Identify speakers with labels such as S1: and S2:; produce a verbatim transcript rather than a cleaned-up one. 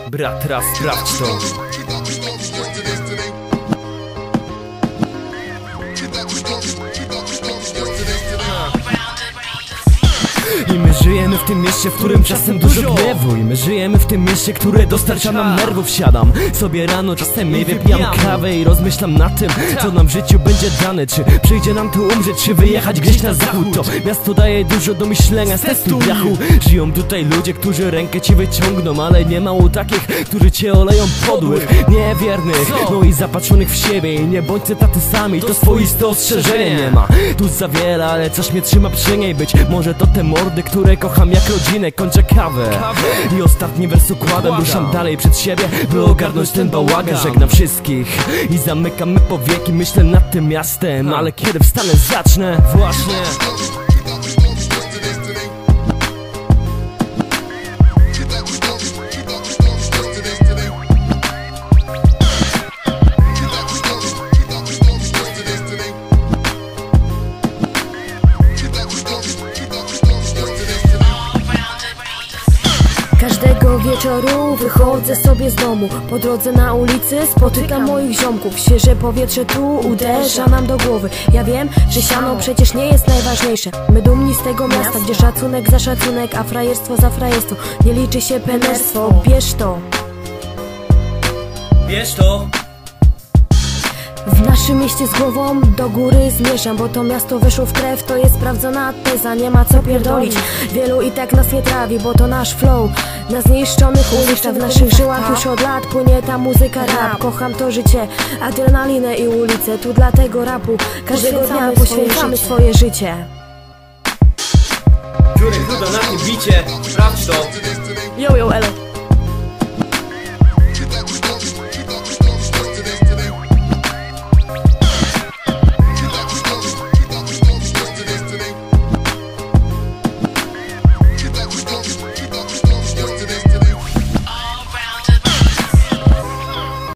S1: Brat, raz sprawdź to. I my żyjemy w tym mieście, w którym czasem dużo gniewu. I my żyjemy w tym mieście, które dostarcza nam nerwów. Siadam sobie rano, czasem nie wypijam kawę i rozmyślam nad tym, co nam w życiu będzie dane. Czy przyjdzie nam tu umrzeć, czy wyjechać gdzieś na zachód. To miasto daje dużo do myślenia, z testu dachu. Żyją tutaj ludzie, którzy rękę ci wyciągną, ale nie mało takich, którzy cię oleją, podłych, niewiernych, no i zapatrzonych w siebie. I nie bądźcie tacy sami, to swoiste ostrzeżenie. Nie ma tu za wiele, ale coś mnie trzyma przy niej. Być może to te mordy, które kocham jak rodzinę. Kończę kawę i ostatni wers układam. Ruszam dalej przed siebie, by ogarnąć ten bałagan. Żegnam wszystkich i zamykamy powieki. Myślę nad tym miastem, ale kiedy wstanę, zacznę właśnie.
S2: Każdego wieczoru wychodzę sobie z domu. Po drodze na ulicy spotykam moich ziomków. Świeże powietrze tu uderza nam do głowy. Ja wiem, że siano przecież nie jest najważniejsze. My dumni z tego miasta, gdzie szacunek za szacunek, a frajerstwo za frajerstwo. Nie liczy się penerstwo. Bierz to.
S1: Bierz to.
S2: W naszym mieście z głową do góry zmierzam, bo to miasto weszło w krew, to jest sprawdzona teza, nie ma co pierdolić. Wielu i tak nas nie trawi, bo to nasz flow. Na zniszczonych ulicach, w naszych żyłach już od lat płynie ta muzyka rap. Kocham to życie, adrenalinę i ulicę, tu dla tego rapu każdego dnia poświęcamy swoje życie.
S1: Dziurek, chuda na tym bicie, sprawdź to.
S2: Yo, yo, elo.